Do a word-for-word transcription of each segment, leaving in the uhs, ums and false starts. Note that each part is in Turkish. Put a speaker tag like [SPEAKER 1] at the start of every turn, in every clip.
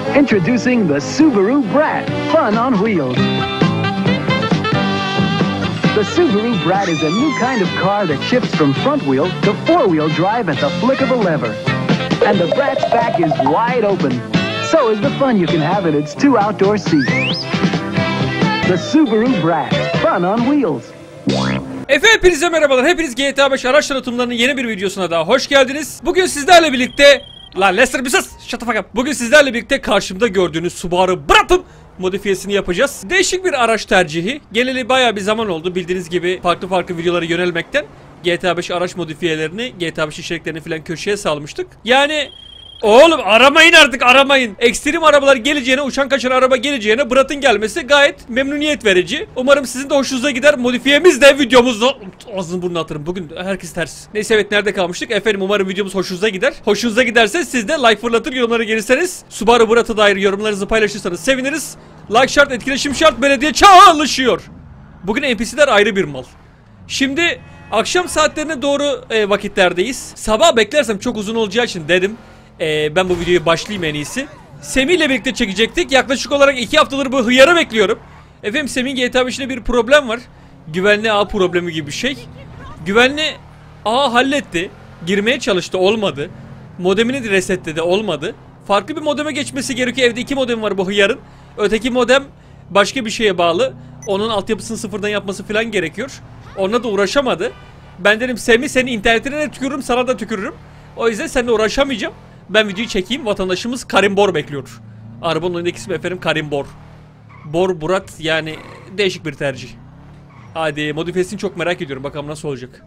[SPEAKER 1] Introducing the Subaru Brat, fun on wheels. The Subaru Brat is a new kind of car that shifts from front wheel to four-wheel drive at the flick of a lever. And the Brat's back is wide open. So is the fun you can have in its two outdoor seats. The Subaru Brat, fun on wheels.
[SPEAKER 2] Efendim hepinize merhabalar. Hepiniz G T A beş araç tanıtımlarının yeni bir videosuna daha hoş geldiniz. Bugün sizlerle birlikte... Lan Lester bir sus! Shut the fuck up. Bugün sizlerle birlikte karşımda gördüğünüz Subaru Brat'ın modifiyesini yapacağız. Değişik bir araç tercihi. Geleli bayağı bir zaman oldu. Bildiğiniz gibi farklı farklı videolara yönelmekten G T A beş araç modifiyelerini, G T A beş içeriklerini falan köşeye salmıştık. Yani... Oğlum aramayın artık, aramayın. Ekstrem arabalar geleceğine, uçan kaçan araba geleceğine Brat'ın gelmesi gayet memnuniyet verici. Umarım sizin de hoşunuza gider. Modifiyemiz de videomuzda... Ağzını burnunu atırım. Bugün herkes ters. Neyse evet, nerede kalmıştık? Efendim umarım videomuz hoşunuza gider. Hoşunuza giderse siz de like fırlatır, yorumlara gelirseniz. Subaru Brat'a dair yorumlarınızı paylaşırsanız seviniriz. Like şart, etkileşim şart, belediye çalışıyor. Bugün N P C'ler ayrı bir mal. Şimdi akşam saatlerine doğru e, vakitlerdeyiz. Sabah beklersem çok uzun olacağı için dedim. Ee, ben bu videoyu başlayayım en iyisi. Semih ile birlikte çekecektik. Yaklaşık olarak iki haftadır bu hıyarı bekliyorum. Efendim Semih'in G T A beş'inde bir problem var. Güvenli ağ problemi gibi bir şey. Güvenli ağ halletti. Girmeye çalıştı, olmadı. Modemini de resetledi, olmadı. Farklı bir modeme geçmesi gerekiyor. Evde iki modem var bu hıyarın. Öteki modem başka bir şeye bağlı. Onun altyapısını sıfırdan yapması falan gerekiyor. Onunla da uğraşamadı. Ben dedim Semih, senin internetine de tükürürüm, sana da tükürürüm. O yüzden seninle uğraşamayacağım. Ben videoyu çekeyim. Vatandaşımız Karim Bor bekliyor. Arabanın önündeki ismi efendim Karim Bor. Bor Burat, yani değişik bir tercih. Hadi modifiyesini çok merak ediyorum. Bakalım nasıl olacak.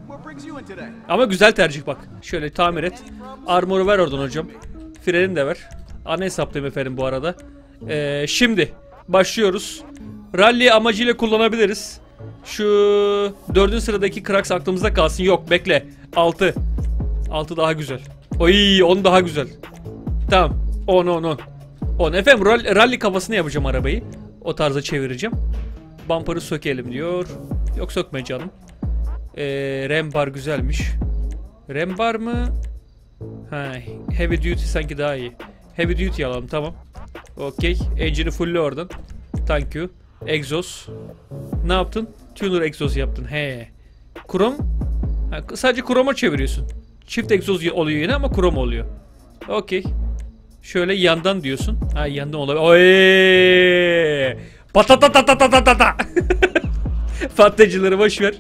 [SPEAKER 2] Ama güzel tercih bak. Şöyle tamir et. Armoru ver oradan hocam. Freni de ver. Ana hesaplayayım efendim bu arada. Ee, şimdi başlıyoruz. Rally amacıyla kullanabiliriz. Şu dördüncü sıradaki Krax aklımızda kalsın. Yok bekle. altı. altı daha güzel. Oy on daha güzel. Tamam. on on on. on. Efendim rally kafasını yapacağım arabayı. O tarza çevireceğim. Bumper'ı sökelim diyor. Yok sökme canım. Ee, RAM bar güzelmiş. RAM bar mı? Ha, heavy duty sanki daha iyi. Heavy duty alalım, tamam. Okey. Engine'i fulle oradan. Thank you. Egzoz. Ne yaptın? Tuner egzoz yaptın. He. Krom. Ha, sadece kroma çeviriyorsun. Çift egzoz oluyor yine ama krom oluyor. Okey. Şöyle yandan diyorsun. Ha yandan olabilir. Oy! Patatatatatatatata. Patlayıcıları boş ver.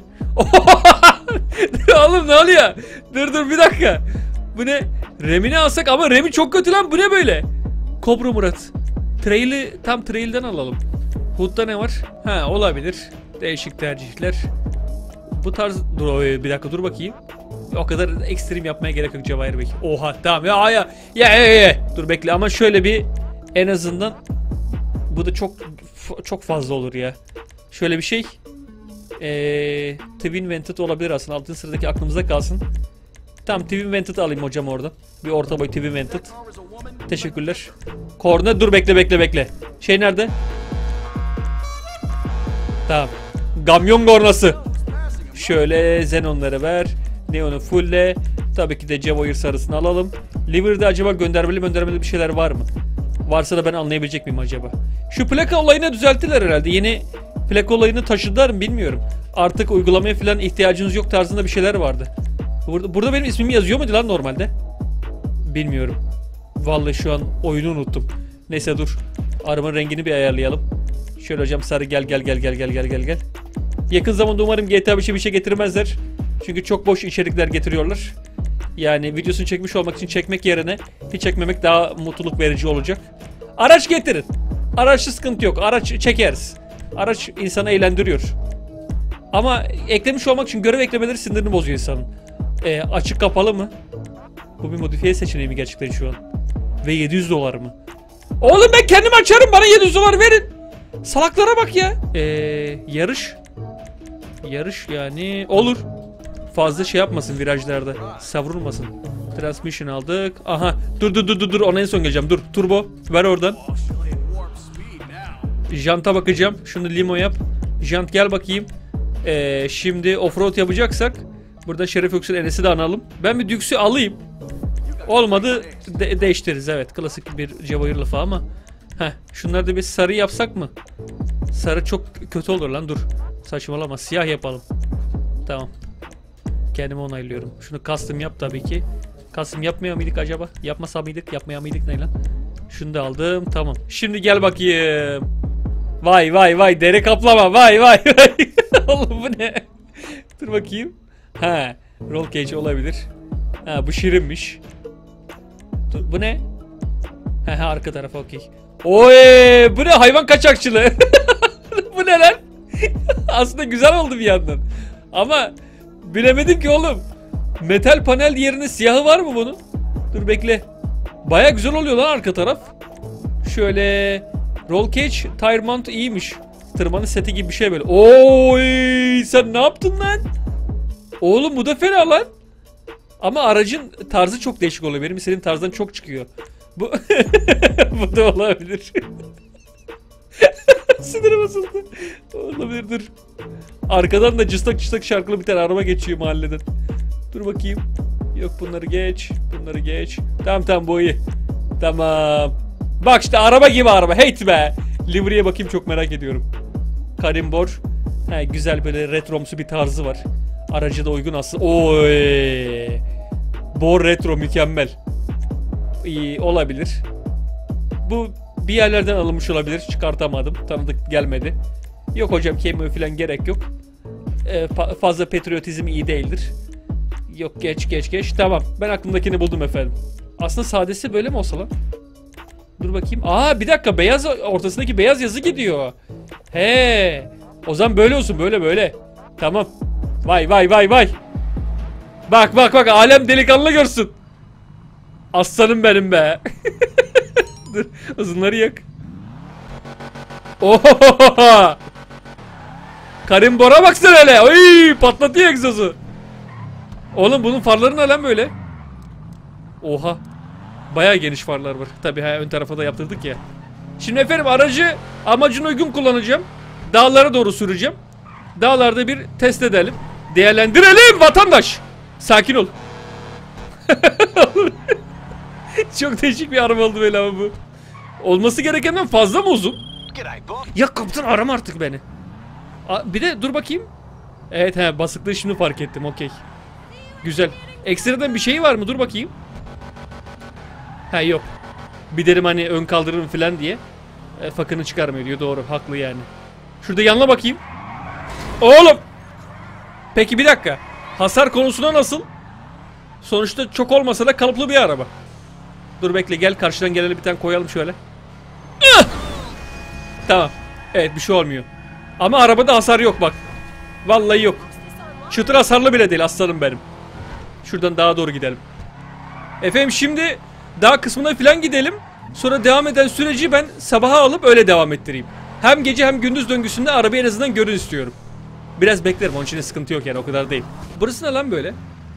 [SPEAKER 2] Oğlum ne oluyor? Dur dur bir dakika. Bu ne? Remini alsak ama remi çok kötü lan. Bu ne böyle? Kobra Murat. Trail'i tam trail'den alalım. Hood'da ne var? Ha olabilir. Değişik tercihler. Bu tarz... Dur bir dakika dur bakayım. O kadar ekstrem yapmaya gerek yok Cevahir Bey. Oha tamam ya ya ya ya ya. Dur bekle ama şöyle bir en azından bu da çok çok fazla olur ya. Şöyle bir şey. Ee, Twin Vented olabilir aslında. Altın sıradaki aklımızda kalsın. Tamam Twin Vented alayım hocam oradan. Bir orta boy Twin Vented. Teşekkürler. Korna dur bekle bekle bekle. Şey nerede? Tamam. Kamyon kornası. Şöyle Xenon'ları ver. Neon'u fulle. Tabii ki de Cevahir sarısını alalım. Liver'de acaba göndermeli göndermeli bir şeyler var mı? Varsa da ben anlayabilecek miyim acaba? Şu plaka olayını düzelttiler herhalde. Yeni plaka olayını taşıdılar mı bilmiyorum. Artık uygulamaya falan ihtiyacınız yok tarzında bir şeyler vardı. Burada, burada benim ismimi yazıyor muydu lan normalde? Bilmiyorum. Vallahi şu an oyunu unuttum. Neyse dur. Arabanın rengini bir ayarlayalım. Şöyle hocam sarı gel gel gel gel gel gel gel gel. Yakın zamanda umarım G T A beş'e bir şey getirmezler. Çünkü çok boş içerikler getiriyorlar. Yani videosunu çekmiş olmak için çekmek yerine hiç çekmemek daha mutluluk verici olacak. Araç getirin. Araçlı sıkıntı yok. Araç çekeriz. Araç insanı eğlendiriyor. Ama eklemiş olmak için görev eklemeleri sinirini bozuyor insanın. Ee, açık kapalı mı? Bu bir modifiye seçeneği mi gerçekten şu an? Ve yedi yüz dolar mı? Oğlum ben kendim açarım, bana yedi yüz dolar verin. Salaklara bak ya. Ee, yarış. Yarış yani olur. Fazla şey yapmasın virajlarda. Savrulmasın. Transmission aldık. Aha. Dur dur dur dur dur. Ona en son geleceğim. Dur. Turbo. Ver oradan. Janta bakacağım. Şunu limo yap. Jant gel bakayım. Ee, şimdi offroad yapacaksak burada Şeref Öksür Enes'i de analım. Ben bir Dux'ü alayım. Olmadı de değiştiririz. Evet. Klasik bir Cevahir lafı ama Heh, şunları da bir sarı yapsak mı? Sarı çok kötü olur lan, dur. Saçmalama, siyah yapalım. Tamam. Kendimi onaylıyorum. Şunu custom yap tabii ki. Custom yapmıyor muyduk acaba? Yapmasa mıydık? Yapmaya mıydık ne lan? Şunu da aldım. Tamam. Şimdi gel bakayım. Vay vay vay, deri kaplama. Vay vay vay. Oğlum bu ne? Dur bakayım. Ha, roll cage olabilir. Ha, bu şirinmiş. Dur, bu ne? Ha, ha arka taraf okey. Oy, bu ne, hayvan kaçakçılığı. Bu ne lan? Aslında güzel oldu bir yandan. Ama bilemedim ki oğlum. Metal panel yerine siyahı var mı bunun? Dur bekle. Baya güzel oluyor lan arka taraf. Şöyle roll cage tire mount iyiymiş. Tırmanış seti gibi bir şey böyle. Oy, sen ne yaptın lan? Oğlum bu da fena lan. Ama aracın tarzı çok değişik oluyor. Benim senin tarzdan çok çıkıyor. Bu bu da olabilir. Sinirim bozuldu. Olabilir, dur. Arkadan da cıstak cıstak şarkılı bir tane araba geçiyor mahalleden. Dur bakayım. Yok, bunları geç. Bunları geç. Tamam tamam, bu iyi. Tamam. Bak işte araba gibi araba. Hate be. Livery'e bakayım, çok merak ediyorum. Karimbor. He, güzel böyle retromsu bir tarzı var. Aracı da uygun aslında. Oy. Bor retro mükemmel. İyi olabilir. Bu bir yerlerden alınmış olabilir. Çıkartamadım. Tanıdık gelmedi. Yok hocam, cameo falan gerek yok. Ee, fa fazla patriotizm iyi değildir. Yok, geç geç geç. Tamam. Ben aklımdakini buldum efendim. Aslında sadesi böyle mi olsa lan? Dur bakayım. Aa, bir dakika, beyaz ortasındaki beyaz yazı gidiyor. He. O zaman böyle olsun, böyle böyle. Tamam. Vay vay vay vay. Bak bak bak, alem delikanlı görsün. Aslanım benim be. Dur, uzunları yak. Ohohoho. Karimbora baksana hele. Oy, patlatıyor egzozu. Oğlum bunun farları ne lan böyle? Oha. Bayağı geniş farlar var. Tabii ha, ön tarafa da yaptırdık ya. Şimdi efendim, aracı amacına uygun kullanacağım. Dağlara doğru süreceğim. Dağlarda bir test edelim. Değerlendirelim vatandaş. Sakin ol. Çok değişik bir araba oldu böyle ama bu. Olması gerekenden fazla mı uzun? Ya kaptan, arama artık beni. A, bir de dur bakayım. Evet he, basıklığı şimdi fark ettim, okey. Güzel. Ekstradan bir şey var mı? Dur bakayım. Ha yok. Bir derim hani ön kaldırırım falan diye. E, fakını çıkarmıyor diyor, doğru, haklı yani. Şurada yanına bakayım. Oğlum. Peki bir dakika. Hasar konusuna nasıl? Sonuçta çok olmasa da kalıplı bir araba. Dur bekle, gel karşıdan gelene bir tane koyalım şöyle. Tamam. Evet, bir şey olmuyor. Ama arabada hasar yok bak. Vallahi yok. Çıtır hasarlı bile değil aslanım benim. Şuradan daha doğru gidelim. Efendim şimdi dağ kısmına falan gidelim. Sonra devam eden süreci ben sabaha alıp öyle devam ettireyim. Hem gece hem gündüz döngüsünde arabayı en azından görün istiyorum. Biraz beklerim, onun için de sıkıntı yok yani, o kadar değil. Burası ne lan böyle?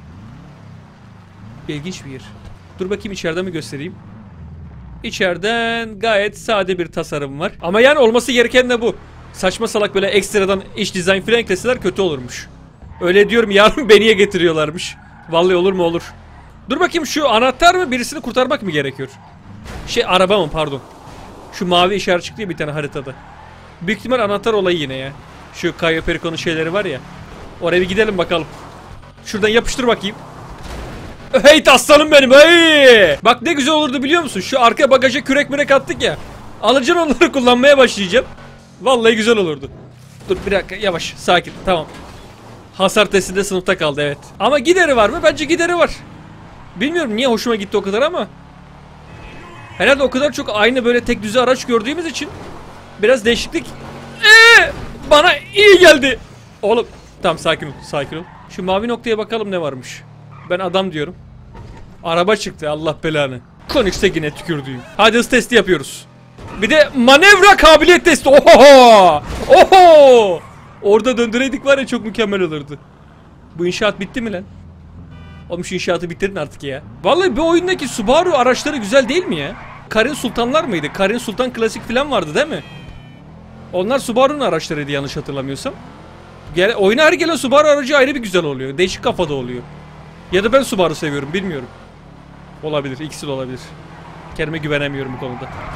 [SPEAKER 2] İlginç bir yer. Dur bakayım, içeriden mi göstereyim? İçeriden gayet sade bir tasarım var. Ama yani olması gereken de bu. Saçma salak böyle ekstradan iç dizayn falan ekleseler kötü olurmuş. Öyle diyorum, yarın beniye getiriyorlarmış. Vallahi olur mu olur. Dur bakayım, şu anahtar mı, birisini kurtarmak mı gerekiyor? Şey, araba mı, pardon. Şu mavi işaret çıktı ya bir tane haritada. Büyük ihtimal anahtar olayı yine ya. Şu Cayo Perico'nun şeyleri var ya. Oraya bir gidelim bakalım. Şuradan yapıştır bakayım. Hey aslanım benim, hey! Bak ne güzel olurdu biliyor musun? Şu arka bagaja kürek mürek attık ya. Alacaksın onları, kullanmaya başlayacağım. Vallahi güzel olurdu. Dur bir dakika, yavaş, sakin, tamam. Hasar testinde sınıfta kaldı, evet. Ama gideri var mı? Bence gideri var. Bilmiyorum niye hoşuma gitti o kadar ama. Herhalde o kadar çok aynı böyle tek düze araç gördüğümüz için biraz değişiklik ee, bana iyi geldi. Oğlum tamam, sakin ol, sakin ol. Şu mavi noktaya bakalım ne varmış. Ben adam diyorum. Araba çıktı, Allah belanı. Konix'e yine tükürdüğüm. Hadi hız testi yapıyoruz. Bir de manevra kabiliyet testi. Oho! Oho! Orada döndüreydik var ya, çok mükemmel olurdu. Bu inşaat bitti mi lan? Oğlum şu inşaatı bitirin artık ya. Vallahi bu oyundaki Subaru araçları güzel değil mi ya? Karin Sultanlar mıydı? Karin Sultan Klasik falan vardı değil mi? Onlar Subaru'nun araçlarıydı yanlış hatırlamıyorsam. Gel, oyuna her gelen Subaru aracı ayrı bir güzel oluyor. Değişik kafada oluyor. Ya da ben Subaru seviyorum, bilmiyorum. Olabilir, ikisi de olabilir. Kendime güvenemiyorum bu konuda.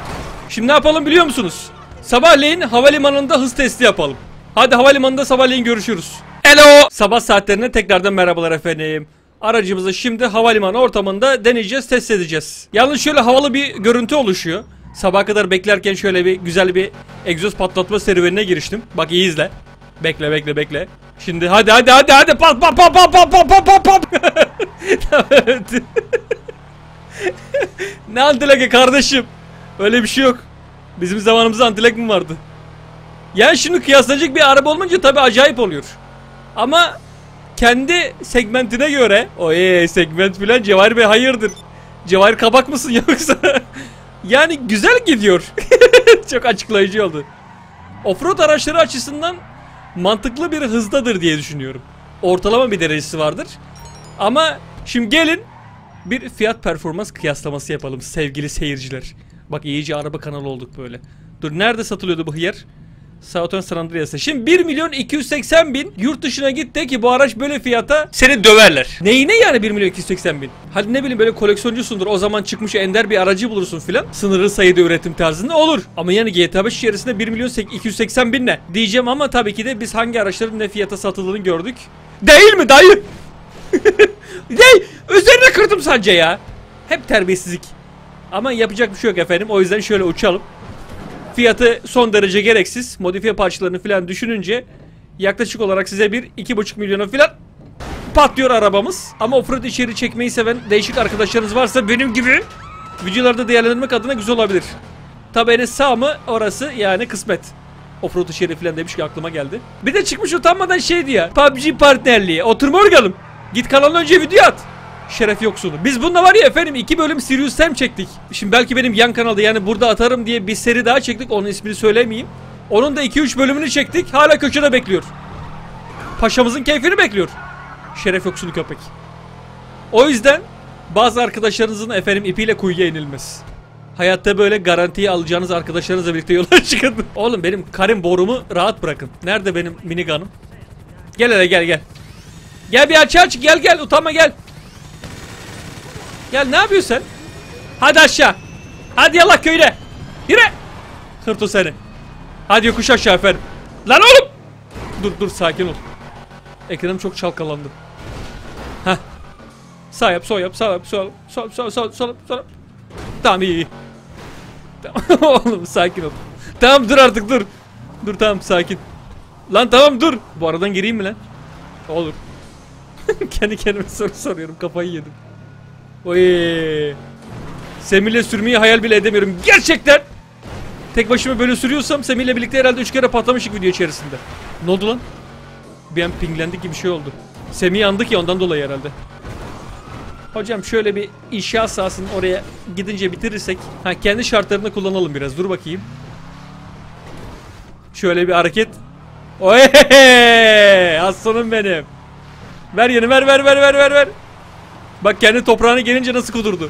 [SPEAKER 2] Şimdi ne yapalım biliyor musunuz? Sabahleyin havalimanında hız testi yapalım. Hadi havalimanında sabahleyin görüşürüz. Hello. Sabah saatlerine tekrardan merhabalar efendim. Aracımızı şimdi havalimanı ortamında deneyeceğiz, test edeceğiz. Yalnız şöyle havalı bir görüntü oluşuyor. Sabaha kadar beklerken şöyle bir güzel bir egzoz patlatma serüvenine giriştim. Bak iyi izle. Bekle bekle bekle. Şimdi hadi hadi hadi hadi pat pat pat pat pat pat pat pat pat. Evet. Ne antilaki kardeşim? Öyle bir şey yok. Bizim zamanımızda antilek mi vardı? Yani şimdi kıyaslanacak bir araba olunca tabi acayip oluyor. Ama kendi segmentine göre o ee, segment filan Cevahir Bey hayırdır? Cevahir kabak mısın yoksa? Yani güzel gidiyor. Çok açıklayıcı oldu. Offroad araçları açısından mantıklı bir hızdadır diye düşünüyorum. Ortalama bir derecesi vardır. Ama şimdi gelin bir fiyat performans kıyaslaması yapalım sevgili seyirciler. Bak iyice araba kanalı olduk böyle. Dur nerede satılıyordu bu hıyar? Sauton San Andreas'ta. Şimdi bir milyon iki yüz seksen bin yurt dışına git de ki bu araç böyle fiyata seni döverler. Neyine yani bir milyon iki yüz seksen bin? Hadi ne bileyim böyle koleksiyoncusundur. O zaman çıkmış ender bir aracı bulursun filan. Sınırlı sayıda üretim tarzında olur. Ama yani G T A beş içerisinde bir milyon iki yüz seksen bin ne? Diyeceğim ama tabii ki de biz hangi araçların ne fiyata satıldığını gördük. Değil mi dayı? Değil. Üzerine kırdım sadece ya. Hep terbiyesizlik. Ama yapacak bir şey yok efendim. O yüzden şöyle uçalım. Fiyatı son derece gereksiz. Modifiye parçalarını falan düşününce yaklaşık olarak size bir iki buçuk milyona falan patlıyor arabamız. Ama offroad içeri çekmeyi seven değişik arkadaşlarınız varsa benim gibi videolarda değerlendirmek adına güzel olabilir. Tabi en sağ mı orası yani kısmet. Offroad içeri falan demiş ki aklıma geldi. Bir de çıkmış utanmadan şeydi ya. P U B G partnerliği. Oturma organım. Git kanalına önce video at. Şeref yoksunu. Biz bununla var ya efendim iki bölüm Serious Sam çektik. Şimdi belki benim yan kanalda yani burada atarım diye bir seri daha çektik. Onun ismini söylemeyeyim. Onun da iki üç bölümünü çektik. Hala köşede bekliyor. Paşamızın keyfini bekliyor. Şeref yoksunu köpek. O yüzden bazı arkadaşlarınızın efendim ipiyle kuyuya inilmez. Hayatta böyle garantiyi alacağınız arkadaşlarınızla birlikte yola çıkın. Oğlum benim karın borumu rahat bırakın. Nerede benim minigunum? Gel hele gel gel. Gel bir aç aç gel gel utanma gel. Gel ne yapıyorsun sen? Hadi aşağı. Hadi yallah köyüne. Yürü. Hırto seni. Hadi yokuş aşağı efendim. Lan oğlum. Dur dur sakin ol. Ekranım çok çalkalandı. Heh. Sağ yap sol yap sağ yap sol sol sol sol sol sol. Tamam iyi iyi. Tamam oğlum sakin ol. Tamam dur artık dur. Dur tamam sakin. Lan tamam dur. Bu aradan gireyim mi lan? Olur. Kendi kendime soru soruyorum kafayı yedim. Oy. Semih'le sürmeyi hayal bile edemiyorum. Gerçekten. Tek başıma böyle sürüyorsam Semih'le birlikte herhalde üç kere patlamışık video içerisinde. Ne oldu lan? Bir an pinglendik gibi bir şey oldu. Semih yandı ki ondan dolayı herhalde. Hocam şöyle bir inşaat sahasını oraya gidince bitirirsek. Ha kendi şartlarını kullanalım biraz. Dur bakayım. Şöyle bir hareket. Oy. Aslanım benim. Ver yeni ver ver ver ver ver ver. Bak kendi toprağına gelince nasıl kudurdu.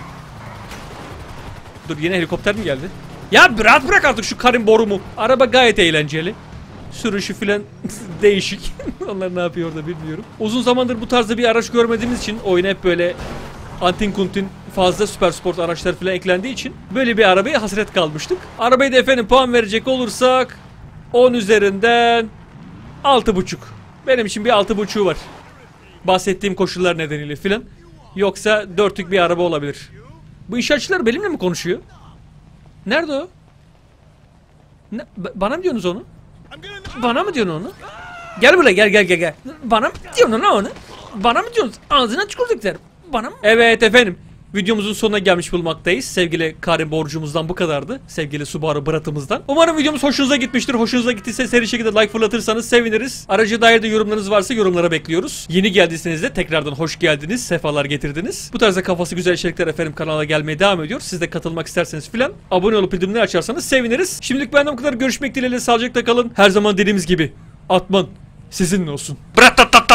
[SPEAKER 2] Dur yine helikopter mi geldi? Ya rahat bırak artık şu karın borumu. Araba gayet eğlenceli. Sürüşü filan değişik. Onlar ne yapıyor orada bilmiyorum. Uzun zamandır bu tarzda bir araç görmediğimiz için oyuna hep böyle antin kuntin fazla süper sport araçlar filan eklendiği için böyle bir arabaya hasret kalmıştık. Arabayı da efendim puan verecek olursak on üzerinden altı buçuk. Benim için bir altı buçuğu var. Bahsettiğim koşullar nedeniyle filan. Yoksa dörtlük bir araba olabilir. Bu inşaatçılar benimle mi konuşuyor? Nerede o? Ne? Bana mı diyorsunuz onu? Bana mı diyorsun onu? Gel buraya gel gel gel gel. Bana mı diyorsun onu? Bana mı diyorsun? Ağzına tükürdüklerim. Bana mı? Evet efendim. Videomuzun sonuna gelmiş bulmaktayız. Sevgili Karin borcumuzdan bu kadardı. Sevgili Subaru Brat'ımızdan. Umarım videomuz hoşunuza gitmiştir. Hoşunuza gittiyse seri şekilde like fırlatırsanız seviniriz. Aracı dair de yorumlarınız varsa yorumlara bekliyoruz. Yeni geldiyseniz de tekrardan hoş geldiniz. Sefalar getirdiniz. Bu tarzda kafası güzel içerikler efendim kanala gelmeye devam ediyor. Siz de katılmak isterseniz filan abone olup bildirimleri açarsanız seviniriz. Şimdilik benden bu kadar. Görüşmek dileğiyle. Sağlıcakla kalın. Her zaman dediğimiz gibi Atman sizinle olsun. Brat tat tat.